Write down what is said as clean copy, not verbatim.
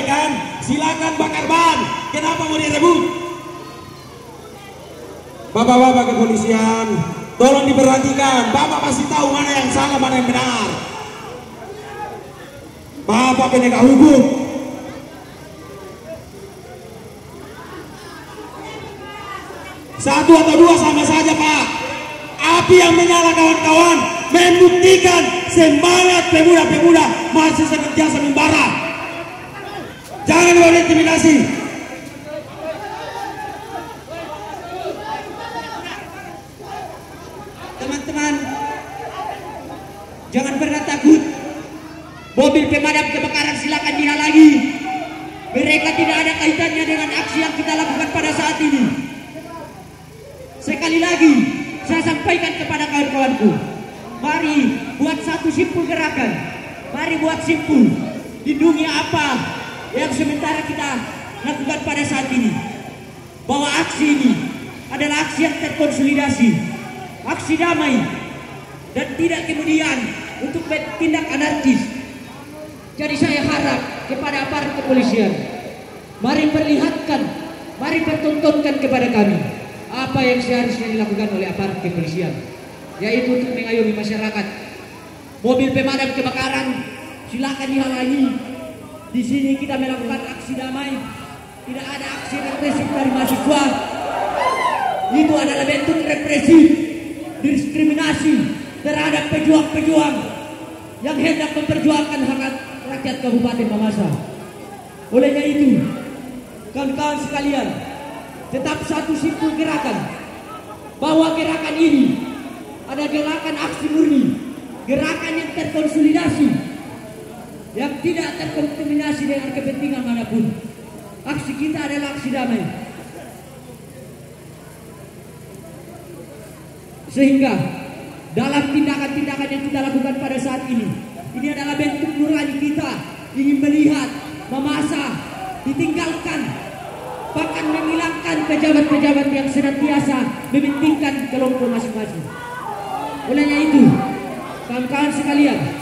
kan? Silakan bakar ban. Kenapa mau direbut? Bapak-bapak kepolisian, tolong diperhatikan. Bapak pasti tahu mana yang salah, mana yang benar. Bapak penegak hukum. Satu atau dua sama saja, Pak. Api yang menyala, kawan-kawan, membuktikan semangat pemuda-pemuda masih senantiasa membara. Jangan berintimidasi. Teman-teman, jangan pernah takut. Mobil pemadam kebakaran silakan dihalangi. Mereka tidak ada kaitannya dengan aksi yang kita lakukan pada saat ini. Sekali lagi, saya sampaikan kepada kawan-kawanku, mari buat satu simpul gerakan. Mari buat simpul. Lindungi apa yang sementara kita lakukan pada saat ini. Bahwa aksi ini adalah aksi yang terkonsolidasi, aksi damai, dan tidak kemudian untuk bertindak anarkis. Jadi saya harap kepada aparat kepolisian, mari perlihatkan, mari pertontonkan kepada kami apa yang seharusnya dilakukan oleh aparat kepolisian, yaitu untuk mengayomi masyarakat. Mobil pemadam kebakaran silakan dihalangi. Di sini kita melakukan aksi damai, tidak ada aksi represif dari mahasiswa. Itu adalah bentuk represif, diskriminasi terhadap pejuang-pejuang yang hendak memperjuangkan hak rakyat Kabupaten Mamasa. Olehnya itu, kawan-kawan sekalian, tetap satu simpul gerakan, bahwa gerakan ini ada gerakan aksi murni, gerakan yang terkonsolidasi, yang tidak terkontaminasi dengan kepentingan manapun. Aksi kita adalah aksi damai. Sehingga dalam tindakan-tindakan yang kita lakukan pada saat ini adalah bentuk nurani kita ingin melihat Mamasa ditinggalkan, bahkan menghilangkan pejabat-pejabat yang senantiasa mementingkan kelompok masing-masing. Olehnya itu, kawan-kawan sekalian,